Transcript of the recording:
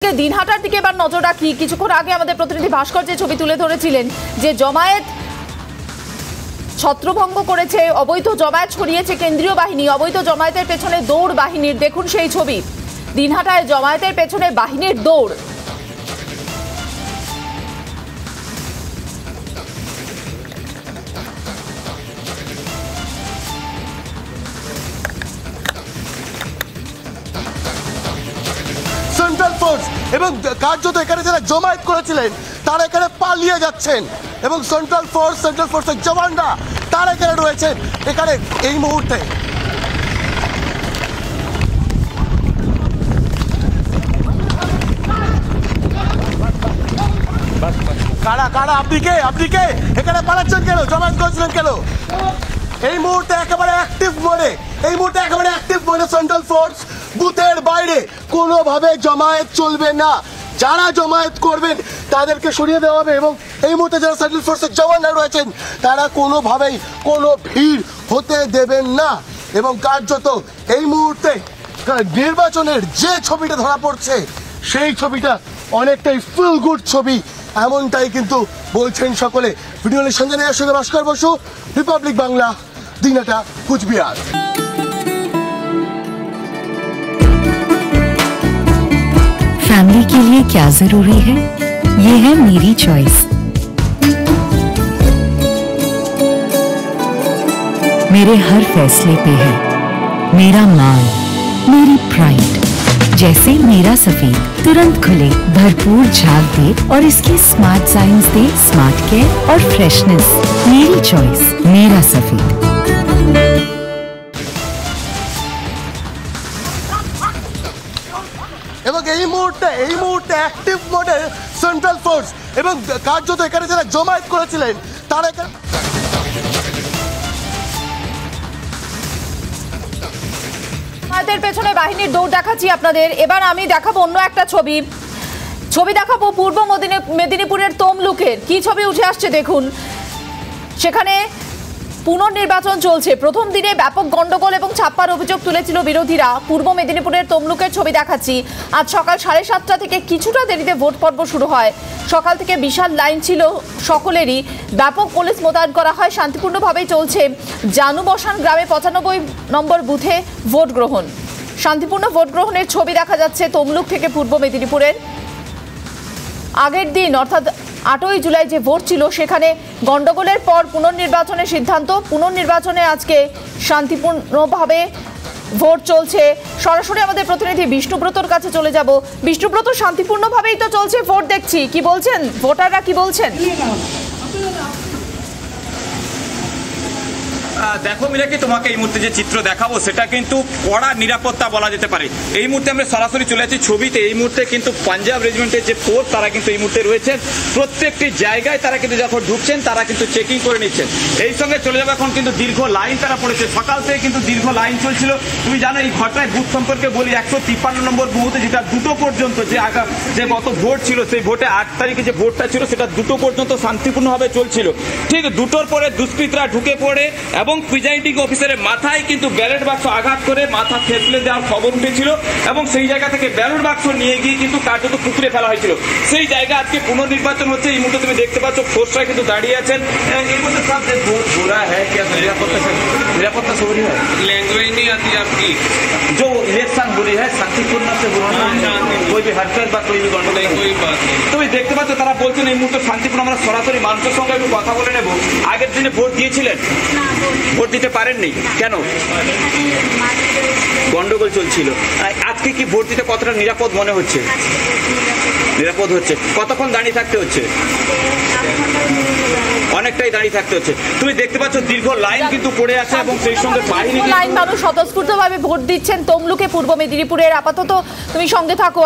মুহূর্তে দিনহাটার দিকে এবার নজর রাখি। কিছুক্ষণ আগে আমাদের প্রতিনিধি ভাস্কর যে ছবি তুলে ধরেছিলেন যে জমায়েত ছত্রভঙ্গ করেছে, অবৈধ জমায়েত ছড়িয়েছে কেন্দ্রীয় বাহিনী, অবৈধ জমায়েতের পেছনে দৌড় বাহিনীর। দেখুন সেই ছবি, দিনহাটায় জমায়েতের পেছনে বাহিনীর দৌড়। সেন্ট্রাল ফোর্স এবং কার্যত এখানে যারা জমায়েত করেছিলেন তারা এখানে পালিয়ে যাচ্ছেন এবং সেন্ট্রাল ফোর্সের জওয়ানরা তারা এখানে রয়েছেন এখানে এই মুহূর্তে। কারা আপনি কে এখানে পালাচ্ছেন কেন? জমায়েত করেছিলেন কেন? এই মুহূর্তে একেবারে অ্যাক্টিভ মোডে সেন্ট্রাল ফোর্স। বুথের বাইরে কোনোভাবে জমায়েত চলবে না, যারা জমায়েত করবেন তাদেরকে সরিয়ে দেওয়া হবে এবং এই মুহূর্তে যারা সেন্ট্রাল ফোর্সের জওয়ানরা রয়েছেন তারা কোনোভাবেই কোনো ভিড় হতে দেবেন না। এবং কার্যত এই মুহূর্তে নির্বাচনের যে ছবিটা ধরা পড়ছে সেই ছবিটা অনেকটাই ফিল গুড ছবি, এমনটাই কিন্তু বলছেন সকলে। ভিডিও সঞ্জনের সঙ্গে ভাস্কর বসু, রিপাবলিক বাংলা, দিনহাটা, কুচবিহার। फैमिली के लिए क्या जरूरी है, ये है मेरी चॉइस। मेरे हर फैसले पे है मेरा मान, मेरी प्राइड। जैसे मेरा सफेद तुरंत खुले, भरपूर झाग दे और इसकी स्मार्ट साइंस दे स्मार्ट केयर और फ्रेशनेस। मेरी चॉइस, मेरा सफेद। এবং এই মুহূর্তে অ্যাক্টিভ মোডে সেন্ট্রাল ফোর্স এবং কার্যত এখানে যারা জমায়েত করেছিলেন তারা এখানে জমায়েতের পেছনে বাহিনীর দৌড় দেখাচ্ছি আপনাদের। এবার আমি দেখাবো অন্য একটা ছবি দেখাবো পূর্ব মেদিনীপুরের তমলুকের। কি ছবি উঠে আসছে দেখুন। সেখানে পুনর্নির্বাচন চলছে। প্রথম দিনে ব্যাপক গন্ডগোল এবং ছাপ্পার অভিযোগ তুলেছিল বিরোধীরা। পূর্ব মেদিনীপুরের তমলুকের ছবি দেখাচ্ছি। আজ সকাল 7:30 থেকে কিছুটা দেরিতে ভোট পর্ব শুরু হয়। সকাল থেকে বিশাল লাইন ছিল সকলেরই। ব্যাপক পুলিশ মোতায়েন করা হয়। শান্তিপূর্ণভাবেই চলছে জানুবসান গ্রামে 95 নম্বর বুথে ভোট গ্রহণ। শান্তিপূর্ণ ভোট গ্রহণের ছবি দেখা যাচ্ছে তমলুক থেকে পূর্ব মেদিনীপুরের। আগের দিন অর্থাৎ 8ই জুলাই যে ভোট ছিল সেখানে গন্ডগোলের পর পুনর্নির্বাচনের সিদ্ধান্ত। পুনর্নির্বাচনে আজকে শান্তিপূর্ণভাবে ভোট চলছে। সরাসরি আমাদের প্রতিনিধি বিষ্ণুব্রতর কাছে চলে যাব। বিষ্ণুব্রত, শান্তিপূর্ণভাবেই তো চলছে ভোট দেখছি, কি বলছেন ভোটাররা, কি বলছেন? দেখো মিরাকি, তোমাকে এই মুহূর্তে যে চিত্র দেখাবো সেটা কিন্তু কড়া নিরাপত্তা বলা যেতে পারে। এই মুহূর্তে আমরা সরাসরি চলে যাচ্ছি ছবিতে। এই মুহূর্তে কিন্তু পাঞ্জাব রেজিমেন্টের যে ফোর্স তারা কিন্তু এই মুহূর্তে রয়েছেন। প্রত্যেকটি জায়গায় তারা কিন্তু যখন ঢুকছেন তারা কিন্তু চেকিং করে নিচ্ছেন। এই সঙ্গে চলে যাবে এখন কিন্তু দীর্ঘ লাইন তারা পড়েছে। সকাল থেকে কিন্তু দীর্ঘ লাইন চলছিল। তুমি জানো এই ঘটনায় বুথ সম্পর্কে বলি, 153 নম্বর বুথে যেটা 2টো পর্যন্ত যে গত ভোট ছিল সেই ভোটে 8 তারিখে যে ভোটটা ছিল সেটা 2টো পর্যন্ত শান্তিপূর্ণভাবে চলছিল। ঠিক 2টোর পরে দুষ্কৃতীরা ঢুকে পড়ে এবং প্রিজাইডিং অফিসারের মাথায় কিন্তু ব্যালট বাক্স আঘাত করে মাথা থেতলে দেওয়ার খবর উঠেছিল এবং সেই জায়গা থেকে ব্যালট বাক্স নিয়ে গিয়ে কিন্তু কার্যত পুকুরে ফেলা হয়েছিল। সেই জায়গা আজকে পুনর্নির্বাচন হচ্ছে। এই মুহূর্তে তুমি দেখতে পাচ্ছ ফোর্সরা কিন্তু দাঁড়িয়ে আছেন। এর মধ্যে সব ভোট ঘোরা হ্যাঁ क्या निरापत्ता हो रही है? लैंग्वेज नहीं आती आपकी। जो इलेक्शन हो रही है शांतिपूर्ण से हो रहा है, कोई भी हरकत বা कोई भी গন্ডগোল कोई बात नहीं। তুমি দেখতে পাচ্ছ তারা বলছেন এই মুহূর্তে শান্তিপূর্ণ। আমরা সরাসরি মানুষের সঙ্গে একটু কথা বলে নেব। আগের দিনে ভোট দিয়েছিলেন? ভোট দিতে পারেননি কেন? গন্ডগোল চলছিল। আজকে কি ভোট দিতে কতটা নিরাপদ মনে হচ্ছে? নিরাপদ হচ্ছে। কতক্ষণ দাঁড়িয়ে থাকতে হচ্ছে? অনেকটাই দাঁড়িয়ে থাকতে হচ্ছে। তুমি দেখতে পাচ্ছ দীর্ঘ লাইন কিন্তু পড়ে আছে এবং সেই সঙ্গে বাহিনী লাইন মানুষ স্বতঃস্ফূর্তভাবে ভোট দিচ্ছেন তমলুকে পূর্ব মেদিনীপুরের। আপাতত তুমি সঙ্গে থাকো।